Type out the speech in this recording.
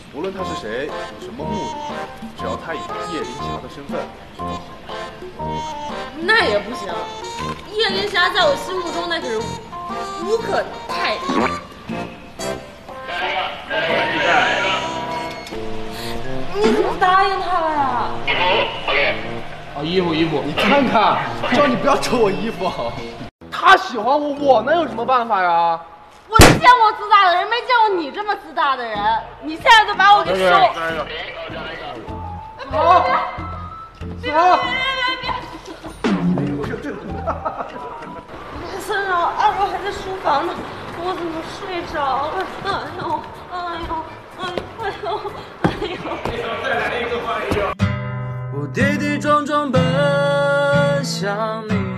无论他是谁，有什么目的，只要他以叶林霞的身份去做好。 那也不行，叶林霞在我心目中那可是无可代替。你怎么答应他了呀？ 哦，衣服， 你看看，叫你不要扯我衣服。他喜欢我，我能有什么办法呀？ 我见过自大的人，没见过你这么自大的人。你现在就把我给收。 好， 别！孙少，二哥还在书房呢，我怎么睡着了？哎呦！ 再来一个，换一个。 我跌跌撞撞奔向你。